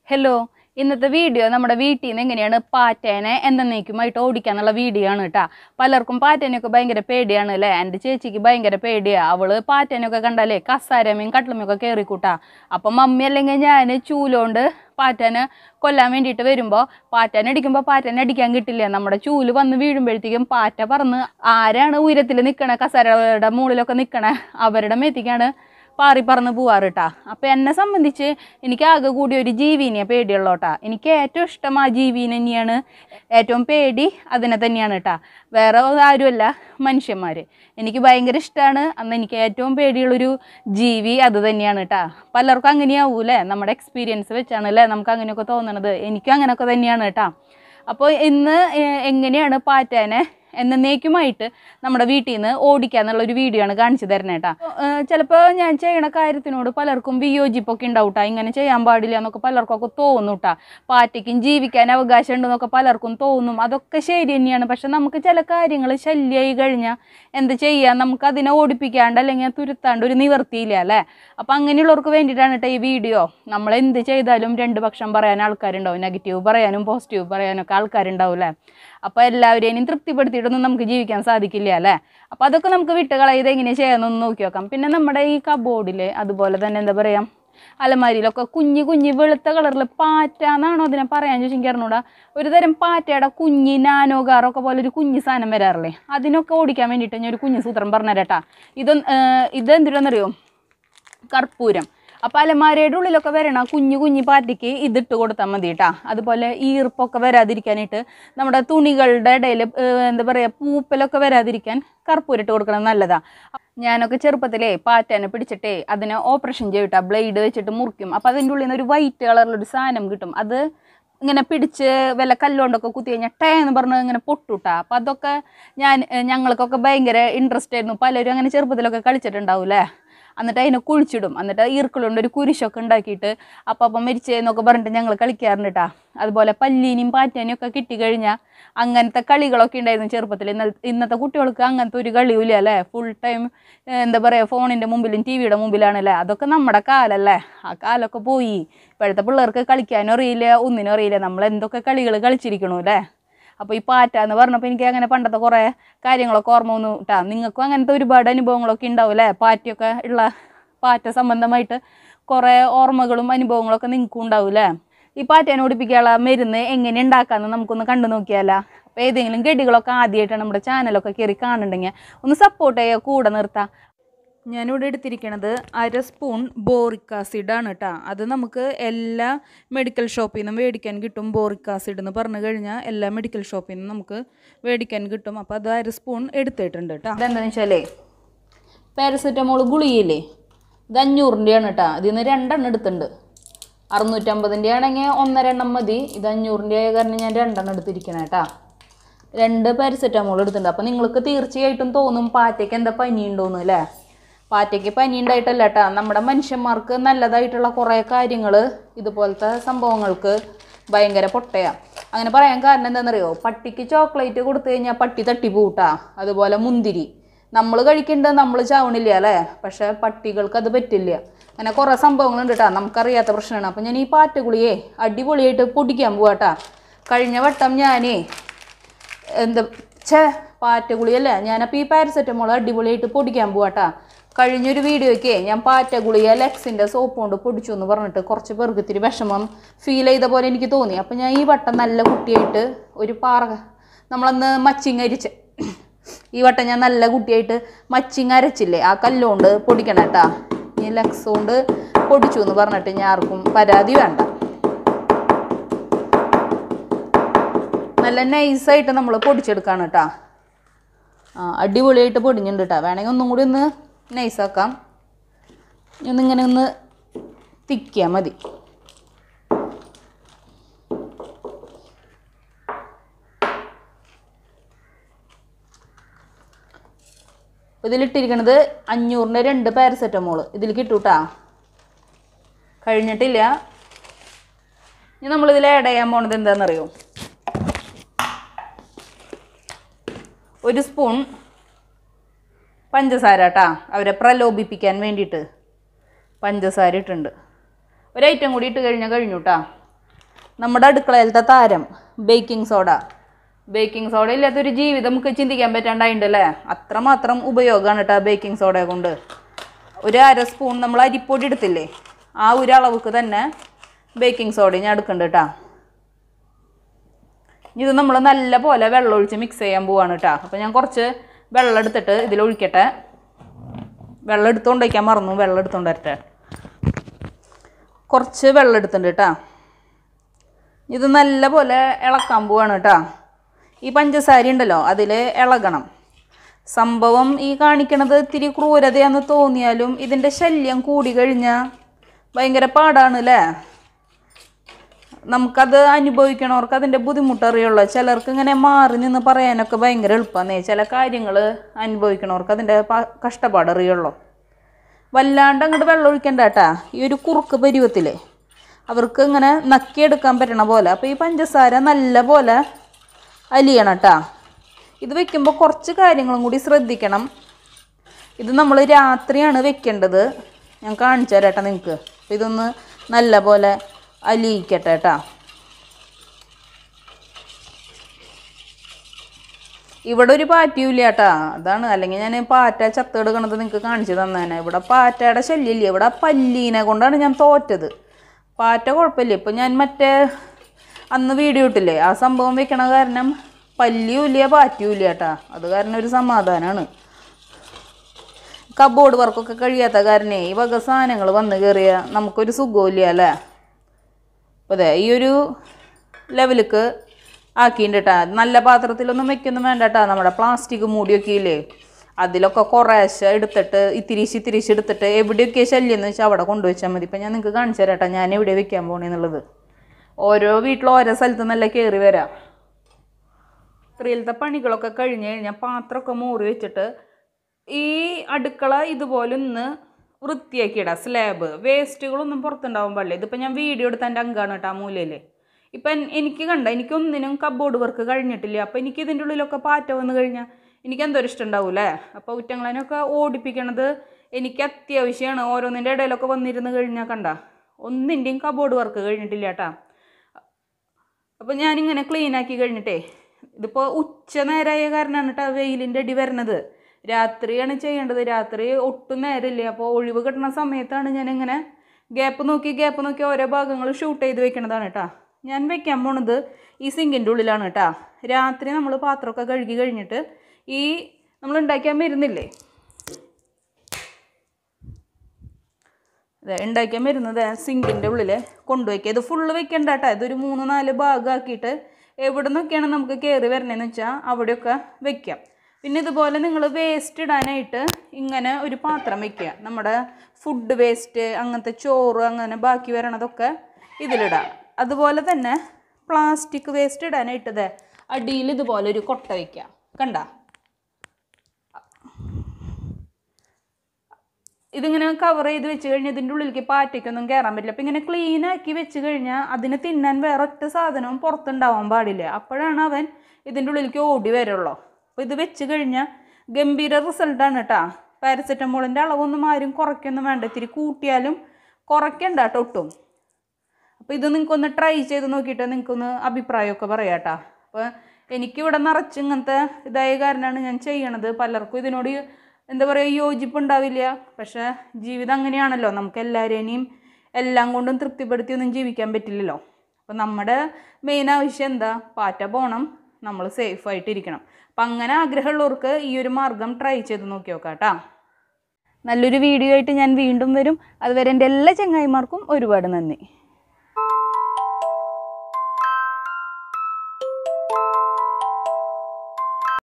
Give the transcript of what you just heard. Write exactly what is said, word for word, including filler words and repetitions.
Hello, ഇന്നത്തെ video നമ്മുടെ വീട്ടിൽ നിന്ന് എങ്ങനെയാണ് പാറ്റേനെ എന്നേക്കുമായിട്ട് ഓടിക്കാന്നുള്ള വീഡിയോ ആണ് കേട്ടോ. പലർക്കും പാറ്റേനൊക്കെ ഭയങ്കര പേടിയാണ് അല്ലേ. എൻ്റെ ചേച്ചിക്ക് ഭയങ്കര പേടിയാണ്. അവള് പാറ്റേനൊക്കെ കണ്ടാലേ കസാരമയും കട്ടിലുമൊക്കെ കയറിക്കൂട്ടാ. അപ്പം മമ്മി അല്ലെങ്കിൽ ഞാൻ ചൂലോണ്ട് പാറ്റേനെ കൊല്ലാൻ വേണ്ടിയിട്ട് വരുമ്പോൾ പാറ്റേനെ അടിക്കുമ്പോൾ പാറ്റേനെ അടിക്കാൻ കിട്ടില്ല. നമ്മുടെ ചൂല് വന്ന് വീഴുമ്പോഴത്തേക്കും പാറ്റ പറന്ന് ആരാണ് ഉയരത്തിൽ നിൽക്കണേ, കസാരയുടെ മുകളിലൊക്കെ നിൽക്കണേ അവരുടെ മേത്തേക്കാണ് പാറി പറന്ന് പോവാറ് കേട്ടാ. അപ്പം എന്നെ സംബന്ധിച്ച് എനിക്ക് ആകെ കൂടി ഒരു ജീവിനെ പേടിയുള്ളോട്ടാ. എനിക്ക് ഏറ്റവും ഇഷ്ടം ആ ജീവിനെ തന്നെയാണ്. ഏറ്റവും പേടി അതിനെ തന്നെയാണ് കേട്ടാ. വേറെ ആരുമല്ല, മനുഷ്യന്മാർ. എനിക്ക് ഭയങ്കര ഇഷ്ടമാണ്. അന്ന് എനിക്ക് ഏറ്റവും പേടിയുള്ളൊരു ജീവി അത് തന്നെയാണ് കേട്ടാ. പലർക്കും അങ്ങനെയാവൂലേ, നമ്മുടെ എക്സ്പീരിയൻസ് വെച്ചാണ് അല്ലേ നമുക്ക് അങ്ങനെയൊക്കെ തോന്നണത്. എനിക്കും അങ്ങനെയൊക്കെ തന്നെയാണ് കേട്ടാ. അപ്പോൾ ഇന്ന് എങ്ങനെയാണ് പാറ്റേനെ എന്നേക്കുമായിട്ട് നമ്മുടെ വീട്ടിൽ നിന്ന് ഓടിക്കുക എന്നുള്ളൊരു വീഡിയോ ആണ് കാണിച്ചു തരണേ കേട്ടാ. ചിലപ്പോൾ ഞാൻ ചെയ്യണ കാര്യത്തിനോട് പലർക്കും വിയോജിപ്പൊക്കെ ഉണ്ടാവും കേട്ടോ. ഇങ്ങനെ ചെയ്യാൻ പാടില്ല എന്നൊക്കെ പലർക്കൊക്കെ തോന്നും കേട്ടാ. പാറ്റയ്ക്കും ജീവിക്കാൻ അവകാശം ഉണ്ടെന്നൊക്കെ പലർക്കും തോന്നും. അതൊക്കെ ശരി തന്നെയാണ്. പക്ഷെ നമുക്ക് ചില കാര്യങ്ങൾ ശല്യമായി കഴിഞ്ഞാൽ എന്ത് ചെയ്യാം, നമുക്ക് അതിനെ ഓടിപ്പിക്കാണ്ട് അല്ലെങ്കിൽ തുരുത്താണ്ട് ഒരു നിവർത്തിയില്ല അല്ലേ. അപ്പം അങ്ങനെയുള്ളവർക്ക് വേണ്ടിയിട്ടാണ് കേട്ടോ ഈ വീഡിയോ. നമ്മൾ എന്ത് ചെയ്താലും രണ്ട് പക്ഷം പറയാൻ ആൾക്കാരുണ്ടാവും. നെഗറ്റീവ് പറയാനും പോസിറ്റീവ് പറയാനൊക്കെ ആൾക്കാരുണ്ടാവും അല്ലേ. അപ്പോൾ എല്ലാവരെയും തൃപ്തിപ്പെടുത്തിയിട്ടൊന്നും നമുക്ക് ജീവിക്കാൻ സാധിക്കില്ല അല്ലേ. അപ്പോൾ അതൊക്കെ നമുക്ക് വിട്ടുകളയത് എങ്ങനെ ചെയ്യാമെന്നൊന്ന് നോക്കി നോക്കാം. പിന്നെ നമ്മുടെ ഈ കബോർഡിൽ അതുപോലെ തന്നെ എന്താ പറയുക, അലമാരിയിലൊക്കെ കുഞ്ഞി കുഞ്ഞി വെളുത്ത കളറിൽ പാറ്റ എന്നാണോ അതിനെ പറയാൻ ചോദിച്ചെങ്കിൽ അറിഞ്ഞൂടാ, ഒരു തരം പാറ്റയുടെ കുഞ്ഞി നാനോകാറൊക്കെ പോലെ ഒരു കുഞ്ഞി സാധനം വരാറില്ലേ, അതിനൊക്കെ ഓടിക്കാൻ വേണ്ടിയിട്ട് ഞാൻ ഒരു കുഞ്ഞു സൂത്രം പറഞ്ഞുതരാട്ടാ. ഇത് ഇതെന്തിനാണെന്നറിയോ, കർപ്പൂരം. അപ്പോൾ അലമാരയുടെ ഉള്ളിലൊക്കെ വരണ കുഞ്ഞു കുഞ്ഞി പാറ്റയ്ക്ക് ഇതിട്ട് കൊടുത്താൽ മതി കേട്ടാ. അതുപോലെ ഈർപ്പൊക്കെ വരാതിരിക്കാനായിട്ട് നമ്മുടെ തുണികളുടെ ഇടയിൽ എന്താ പറയുക പൂപ്പലൊക്കെ വരാതിരിക്കാൻ കർപ്പൂരം ഇട്ട് കൊടുക്കണം, നല്ലതാണ്. ഞാനൊക്കെ ചെറുപ്പത്തിലേ പാറ്റേനെ പിടിച്ചിട്ടേ അതിനെ ഓപ്പറേഷൻ ചെയ്തിട്ടാ, ബ്ലേഡ് വെച്ചിട്ട് മുറിക്കും. അപ്പോൾ അതിൻ്റെ ഉള്ളിൽ നിന്ന് ഒരു വൈറ്റ് കളറിലൊരു സാധനം കിട്ടും. അത് ഇങ്ങനെ പിടിച്ച് വല്ല കല്ലുകൊണ്ടൊക്കെ കുത്തി കഴിഞ്ഞാൽ ടേ എന്ന് പറഞ്ഞ് ഇങ്ങനെ പൊട്ടുട്ടാ. അപ്പം അതൊക്കെ ഞാൻ ഞങ്ങൾക്കൊക്കെ ഭയങ്കര ഇൻട്രസ്റ്റ് ആയിരുന്നു. പലരും അങ്ങനെ ചെറുപ്പത്തിലൊക്കെ കളിച്ചിട്ടുണ്ടാവൂലേ. എന്നിട്ട് അതിനെ കുഴിച്ചിടും. എന്നിട്ട് ഈർക്കളുണ്ട് ഒരു കുരിശൊക്കെ ഉണ്ടാക്കിയിട്ട് അപ്പം അപ്പം മരിച്ചെന്നൊക്കെ പറഞ്ഞിട്ട് ഞങ്ങൾ കളിക്കാറുണ്ട് കേട്ടാ. അതുപോലെ പല്ലീനെയും പാറ്റേനെയും ഒക്കെ കിട്ടിക്കഴിഞ്ഞാൽ അങ്ങനത്തെ കളികളൊക്കെ ഉണ്ടായിരുന്നു ചെറുപ്പത്തിൽ. ഇന്ന ഇന്നത്തെ കുട്ടികൾക്ക് അങ്ങനത്തെ ഒരു കളിയില്ല അല്ലേ. ഫുൾ ടൈം എന്താ പറയുക ഫോണിൻ്റെ മുമ്പിലും ടി വിയുടെ മുമ്പിലാണല്ലേ. അതൊക്കെ നമ്മുടെ കാലല്ലേ. ആ കാലമൊക്കെ പോയി. ഇപ്പോഴത്തെ പിള്ളേർക്ക് കളിക്കാനും അറിയില്ല, ഒന്നിനും അറിയില്ല. നമ്മൾ എന്തൊക്കെ കളികൾ കളിച്ചിരിക്കണു അല്ലേ. അപ്പോൾ ഈ പാറ്റ എന്ന് പറഞ്ഞപ്പോൾ എനിക്ക് അങ്ങനെ പണ്ടത്തെ കുറേ കാര്യങ്ങളൊക്കെ ഓർമ്മ വന്നു കേട്ടാ. നിങ്ങൾക്കും അങ്ങനത്തെ ഒരുപാട് അനുഭവങ്ങളൊക്കെ ഉണ്ടാവും അല്ലേ. പാറ്റയൊക്കെ ഉള്ള പാറ്റ സംബന്ധമായിട്ട് കുറേ ഓർമ്മകളും അനുഭവങ്ങളൊക്കെ നിങ്ങൾക്കും ഉണ്ടാവും അല്ലേ. ഈ പാറ്റേനെ ഓടിപ്പിക്കാനുള്ള മരുന്ന് എങ്ങനെ ഉണ്ടാക്കാമെന്ന് നമുക്കൊന്ന് കണ്ടു നോക്കിയാലോ. അപ്പോൾ ഏതെങ്കിലും ചെടികളൊക്കെ ആദ്യമായിട്ടാണ് നമ്മുടെ ചാനലൊക്കെ കയറി കാണുന്നുണ്ടെങ്കിൽ ഒന്ന് സപ്പോർട്ട് ചെയ്യുക, കൂടെ നിർത്താം. ഞാനിവിടെ എടുത്തിരിക്കണത് അര സ്പൂൺ ബോറിക് ആസിഡാണ് കേട്ടോ. അത് നമുക്ക് എല്ലാ മെഡിക്കൽ ഷോപ്പിൽ നിന്നും മേടിക്കാൻ കിട്ടും. ബോറിക് ആസിഡ് എന്ന് പറഞ്ഞു കഴിഞ്ഞാൽ എല്ലാ മെഡിക്കൽ ഷോപ്പിൽ നിന്നും നമുക്ക് മേടിക്കാൻ കിട്ടും. അപ്പോൾ അത് അര സ്പൂൺ എടുത്തിട്ടുണ്ട് കേട്ടോ. അതെന്താണെന്ന് വെച്ചാലേ പാരസെറ്റമോൾ ഗുളികയില്ലേ, ഇത് അഞ്ഞൂറിൻ്റെയാണ് കേട്ടോ. ഇതിൽ നിന്ന് രണ്ടെണ്ണം എടുത്തിട്ടുണ്ട്. അറുന്നൂറ്റമ്പതിൻ്റെ ആണെങ്കിൽ ഒന്നര എണ്ണം മതി. ഇത് അഞ്ഞൂറിൻ്റെ ആയ കാരണം ഞാൻ രണ്ടെണ്ണം എടുത്തിരിക്കണം കേട്ടോ. രണ്ട് പാരസെറ്റമോൾ എടുത്തിട്ടുണ്ട്. അപ്പോൾ നിങ്ങൾക്ക് തീർച്ചയായിട്ടും തോന്നും പാറ്റയ്ക്ക് എന്താ പനി ഉണ്ടോയെന്ന് അല്ലേ. പാറ്റയ്ക്ക് പനി ഉണ്ടായിട്ടല്ല കേട്ടോ. നമ്മുടെ മനുഷ്യന്മാർക്ക് നല്ലതായിട്ടുള്ള കുറേ കാര്യങ്ങൾ ഇതുപോലത്തെ സംഭവങ്ങൾക്ക് ഭയങ്കര പൊട്ടയാണ്. അങ്ങനെ പറയാൻ കാരണം എന്താണെന്നറിയോ, പട്ടിക്ക് ചോക്ലേറ്റ് കൊടുത്തു കഴിഞ്ഞാൽ പട്ടി തട്ടിപ്പോട്ടാ. അതുപോലെ മുന്തിരി നമ്മൾ കഴിക്കേണ്ടത് നമ്മൾ ചാവണില്ല അല്ലേ. പക്ഷേ പട്ടികൾക്ക് അത് പറ്റില്ല. അങ്ങനെ കുറേ സംഭവങ്ങളുണ്ട് കേട്ടോ, നമുക്കറിയാത്ത പ്രശ്നമാണ്. അപ്പം ഞാൻ ഈ പാറ്റഗുളിയെ അടിപൊളിയായിട്ട് പൊടിക്കാൻ പോവാട്ടാ. കഴിഞ്ഞ വട്ടം ഞാനേ എന്താ ഛേ പാറ്റഗുളിയല്ലേ, ഞാനപ്പോൾ ഈ പാരസെറ്റമോൾ അടിപൊളിയായിട്ട് പൊടിക്കാൻ പോവാട്ടാ. കഴിഞ്ഞൊരു വീഡിയോയ്ക്ക് ഞാൻ പാറ്റഗുളിയ ലെക്സിൻ്റെ സോപ്പ് കൊണ്ട് പൊടിച്ചു എന്ന് പറഞ്ഞിട്ട് കുറച്ച് പേർക്ക് ഇത്തിരി വിഷമം ഫീൽ ചെയ്ത പോലെ എനിക്ക് തോന്നി. അപ്പം ഞാൻ ഈ വട്ടം നല്ല കുട്ടിയായിട്ട് ഒരു പാറ നമ്മളന്ന് മച്ചിങ് അരിച്ച് ഈ വട്ടം ഞാൻ നല്ല കുട്ടിയായിട്ട് മച്ചിങ് അരച്ചില്ലേ ആ കല്ലുകൊണ്ട് പൊടിക്കണം കേട്ടാ. ഈ ലെക്സ് കൊണ്ട് പൊടിച്ചു എന്ന് പറഞ്ഞിട്ട് ഞാൻ ആർക്കും പരാതി വേണ്ട. നല്ല നൈസായിട്ട് നമ്മൾ പൊടിച്ചെടുക്കാണ് കേട്ടാ. ആ അടിപൊളിയായിട്ട് പൊടിഞ്ഞിട്ടുണ്ട് കേട്ടോ. വേണമെങ്കിൽ ഒന്നും കൂടി ഒന്ന് നൈസാക്കാം. ഒന്നിങ്ങനെ ഒന്ന് തിക്കിയാൽ മതി. ഇതിലിട്ടിരിക്കണത് അഞ്ഞൂറിൻ്റെ രണ്ട് പാരസെറ്റമോൾ ഇതിൽ കിട്ടൂട്ടാ. കഴിഞ്ഞിട്ടില്ല. ഇനി നമ്മളിതിൽ ആഡ് ചെയ്യാൻ പോണത് എന്താണെന്നറിയോ, ഒരു സ്പൂൺ പഞ്ചസാര കേട്ടാ. അവരെ പ്രലോഭിപ്പിക്കാൻ വേണ്ടിയിട്ട് പഞ്ചസാര ഇട്ടുണ്ട്. ഒരു ഐറ്റം കൂടി ഇട്ട് കഴിഞ്ഞാൽ കഴിഞ്ഞു കേട്ടോ. നമ്മുടെ അടുക്കളയിലത്തെ താരം ബേക്കിംഗ് സോഡ. ബേക്കിംഗ് സോഡ ഇല്ലാത്തൊരു ജീവിതം നമുക്ക് ചിന്തിക്കാൻ പറ്റാണ്ടായിട്ടല്ലേ. അത്രമാത്രം ഉപയോഗമാണ് കേട്ടോ ബേക്കിംഗ് സോഡയെ കൊണ്ട്. ഒരു അര സ്പൂൺ നമ്മൾ അരിപ്പൊടി എടുത്തില്ലേ, ആ ഒരു അളവുക്ക് തന്നെ ബേക്കിംഗ് സോഡ ഞാൻ എടുക്കുന്നുണ്ട് കേട്ടോ. ഇത് നമ്മൾ നല്ല പോലെ വെള്ളം ഒഴിച്ച് മിക്സ് ചെയ്യാൻ പോവാണ് കേട്ടോ. അപ്പോൾ ഞാൻ കുറച്ച് വെള്ളം എടുത്തിട്ട് ഇതിലൊഴിക്കട്ടെ. വെള്ളം എടുത്തുകൊണ്ട് വയ്ക്കാൻ മറന്നു, വെള്ളം എടുത്തുകൊണ്ട് വരട്ടെ. കുറച്ച് വെള്ളം എടുത്തിട്ടുണ്ട് കേട്ടോ. ഇത് നല്ല പോലെ ഇളക്കാൻ പോവാണ് കേട്ടോ. ഈ പഞ്ചസാര ഉണ്ടല്ലോ അതിൽ ഇളകണം. സംഭവം ഈ കാണിക്കണത് ഇത്തിരി ക്രൂരതയാന്ന് തോന്നിയാലും ഇതിൻ്റെ ശല്യം കൂടി കഴിഞ്ഞാൽ ഭയങ്കര പാടാണ് അല്ലേ. നമുക്കത് അനുഭവിക്കണവർക്ക് അതിൻ്റെ ബുദ്ധിമുട്ടറിയുള്ളൂ. ചിലർക്ക് ഇങ്ങനെ മാറി നിന്ന് പറയാനൊക്കെ ഭയങ്കര എളുപ്പമാണ്. ചില കാര്യങ്ങൾ അനുഭവിക്കണവർക്ക് അതിൻ്റെ കഷ്ടപ്പാടറിയുള്ളൂ. വല്ലാണ്ട് അങ്ങോട്ട് വെള്ളം ഒഴിക്കണ്ട കേട്ടാ. ഈ ഒരു കുറുക്ക് പരുവത്തിൽ അവർക്ക് ഇങ്ങനെ നക്കിയെടുക്കാൻ പറ്റണ പോലെ. അപ്പോൾ ഈ പഞ്ചസാര നല്ല പോലെ അലിയണം കേട്ടാ. ഇത് വെക്കുമ്പോൾ കുറച്ച് കാര്യങ്ങളും കൂടി ശ്രദ്ധിക്കണം. ഇത് നമ്മൾ രാത്രിയാണ് വെക്കേണ്ടത്. ഞാൻ കാണിച്ചു തരാം കേട്ടോ നിങ്ങൾക്ക്. അപ്പോൾ ഇതൊന്ന് നല്ല പോലെ അലിയിക്കട്ടെ കേട്ടാ. ഇവിടെ ഒരു പാറ്റയും ഇല്ല കേട്ടാ. അതാണ്, അല്ലെങ്കിൽ ഞാൻ പാറ്റ ചത്തെടുക്കണത് നിങ്ങൾക്ക് കാണിച്ചു തന്നേനെ. ഇവിടെ പാറ്റയുടെ ശല്യമില്ല. ഇവിടെ പല്ലീനെ കൊണ്ടാണ് ഞാൻ തോറ്റത്. പാറ്റ കുഴപ്പമില്ല. ഇപ്പം ഞാൻ മറ്റേ അന്ന് വീഡിയോ ഇട്ടില്ലേ, ആ സംഭവം വെക്കണ കാരണം പല്ലിയും ഇല്ല പാറ്റയും ഇല്ല കേട്ടാ. അത് കാരണം ഒരു സമാധാനമാണ്. കബോർഡ് വർക്കൊക്കെ കഴിയാത്ത കാരണേ ഈ വക സാധനങ്ങൾ വന്ന് കയറിയ നമുക്കൊരു സുഖമില്ല അല്ലേ. അതെ, ഈ ഒരു ലെവലിക്ക് ആക്കിയിട്ട് കേട്ടാ. നല്ല പാത്രത്തിലൊന്നും വെക്കൊന്നും വേണ്ട കേട്ടാ. നമ്മുടെ പ്ലാസ്റ്റിക് മൂടിയൊക്കെ ഇല്ലേ, അതിലൊക്കെ കുറേശ്ശെ എടുത്തിട്ട് ഇത്തിരിശ് ഇത്തിരിശ് എടുത്തിട്ട് എവിടെയൊക്കെ ശല്യം എന്ന് വെച്ചാൽ അവിടെ കൊണ്ടുവച്ചാൽ മതി. ഇപ്പം ഞാൻ നിങ്ങൾക്ക് കാണിച്ചു തരാം കേട്ടോ ഞാൻ എവിടെ വെക്കാൻ പോകണമെന്നുള്ളത്. ഓരോ വീട്ടിലും ഓരോ സ്ഥലത്ത് നല്ല കയറി വരാം. ഇത്രയിലത്തെ പണികളൊക്കെ കഴിഞ്ഞ് കഴിഞ്ഞാൽ പാത്രമൊക്കെ മൂറി വെച്ചിട്ട് ഈ അടുക്കള ഇതുപോലെ ഒന്ന് വൃത്തിയാക്കിയിടാം. സ്ലാബ് വേസ്റ്റുകളൊന്നും പുറത്തുണ്ടാവാൻ പാടില്ല. ഇതിപ്പോൾ ഞാൻ വീഡിയോ എടുത്ത എൻ്റെ അങ്കാണ് കേട്ടോ ആ മൂലയിൽ. ഇപ്പം എനിക്ക് കണ്ട എനിക്കൊന്നിനും കബോർഡ് വർക്ക് കഴിഞ്ഞിട്ടില്ല. അപ്പോൾ എനിക്ക് ഇതിൻ്റെ ഉള്ളിലൊക്കെ പാറ്റ വന്നു കഴിഞ്ഞാൽ എനിക്ക് എന്തൊരു ഇഷ്ടം ഉണ്ടാവില്ലേ. അപ്പോൾ ഉറ്റങ്ങളതിനൊക്കെ ഓടിപ്പിക്കണത് എനിക്ക് അത്യാവശ്യമാണ്. ഓരോന്നിൻ്റെ ഇടയിലൊക്കെ വന്നിരുന്ന് കഴിഞ്ഞാൽ കണ്ട ഒന്നിൻ്റെയും കബോർഡ് വർക്ക് കഴിഞ്ഞിട്ടില്ല കേട്ടാ. അപ്പോൾ ഞാനിങ്ങനെ ക്ലീനാക്കി കഴിഞ്ഞിട്ടേ, ഇതിപ്പോൾ ഉച്ച നേരമായ കാരണമാണ് കേട്ടോ വെയിലിൻ്റെ അടി വരണത്. രാത്രിയാണ് ചെയ്യേണ്ടത്. രാത്രി ഒട്ടും നേരമില്ല. അപ്പോൾ ഒഴിവ് കിട്ടുന്ന സമയത്താണ് ഞാനിങ്ങനെ ഗ്യാപ്പ് നോക്കി ഗ്യാപ്പ് നോക്കി ഓരോ ഭാഗങ്ങൾ ഷൂട്ട് ചെയ്ത് വെക്കണതാണ് കേട്ടോ. ഞാൻ വെക്കാൻ പോണത് ഈ സിങ്കിൻ്റെ ഉള്ളിലാണ് കേട്ടോ. രാത്രി നമ്മൾ പാത്രമൊക്കെ കഴുകി കഴിഞ്ഞിട്ട് ഈ നമ്മൾ ഉണ്ടാക്കാൻ വരുന്നില്ലേ, അതെ ഉണ്ടാക്കാൻ വരുന്നത് സിങ്കിൻ്റെ ഉള്ളിൽ കൊണ്ടുവയ്ക്കുക. ഇത് ഫുള്ള് വെക്കണ്ട കേട്ടോ. ഇതൊരു മൂന്ന് നാല് ഭാഗമാക്കിയിട്ട് എവിടെ നിന്നൊക്കെയാണ് നമുക്ക് കയറി വരണേന്ന് വെച്ചാൽ അവിടെയൊക്കെ വെക്കാം. പിന്നെ ഇതുപോലെ നിങ്ങൾ വേസ്റ്റ് ഇടാനായിട്ട് ഇങ്ങനെ ഒരു പാത്രം വയ്ക്കുക. നമ്മുടെ ഫുഡ് വേസ്റ്റ് അങ്ങനത്തെ ചോറ് അങ്ങനെ ബാക്കി വരണതൊക്കെ ഇതിലിടാം. അതുപോലെ തന്നെ പ്ലാസ്റ്റിക് വേസ്റ്റ് ഇടാനായിട്ട് ഇതേ അടിയിൽ ഇതുപോലെ ഒരു കൊട്ട വയ്ക്കുക. കണ്ട ഇതിങ്ങനെ കവർ ചെയ്ത് വെച്ച് കഴിഞ്ഞാൽ ഇതിൻ്റെ ഉള്ളിലേക്ക് പാറ്റയ്ക്കൊന്നും കയറാൻ പറ്റില്ല. അപ്പം ഇങ്ങനെ ക്ലീനാക്കി വെച്ച് കഴിഞ്ഞാൽ അതിന് തിന്നാൻ വേറെ ഒറ്റ സാധനവും പുറത്തുണ്ടാവാൻ പാടില്ല. അപ്പോഴാണ് അവൻ ഇതിൻ്റെ ഉള്ളിലേക്ക് ഓടി വരുള്ളൂ. അപ്പോൾ ഇത് വെച്ച് കഴിഞ്ഞാൽ ഗംഭീര റിസൾട്ടാണ് കേട്ടോ. പാരസെറ്റമോളിൻ്റെ അളവൊന്നും ആരും കുറയ്ക്കൊന്നും വേണ്ട. ഇത്തിരി കൂട്ടിയാലും കുറയ്ക്കണ്ട കേട്ടോ ഒട്ടും. അപ്പോൾ ഇത് നിങ്ങൾക്കൊന്ന് ട്രൈ ചെയ്ത് നോക്കിയിട്ട് നിങ്ങൾക്കൊന്ന് അഭിപ്രായമൊക്കെ പറയാം കേട്ടോ. അപ്പോൾ എനിക്കിവിടെ നിറച്ച് ഇങ്ങനത്തെ ഇതായ കാരണമാണ് ഞാൻ ചെയ്യണത്. പലർക്കും ഇതിനോട് എന്താ പറയുക യോജിപ്പുണ്ടാവില്ല. പക്ഷേ ജീവിതം അങ്ങനെയാണല്ലോ. നമുക്ക് എല്ലാവരെയും എല്ലാം കൊണ്ടും തൃപ്തിപ്പെടുത്തിയൊന്നും ജീവിക്കാൻ പറ്റില്ലല്ലോ. അപ്പോൾ നമ്മുടെ മെയിൻ ആവശ്യം എന്താ, പാറ്റ പോകണം, നമ്മൾ സേഫായിട്ടിരിക്കണം. അപ്പം അങ്ങനെ ആഗ്രഹമുള്ളവർക്ക് ഈ ഒരു മാർഗം ട്രൈ ചെയ്ത് നോക്കി നോക്കാം കേട്ടോ. നല്ലൊരു വീഡിയോ ആയിട്ട് ഞാൻ വീണ്ടും വരും. അതുവരെ എൻ്റെ എല്ലാ ചങ്ങായിമാർക്കും ഒരുപാട് നന്ദി.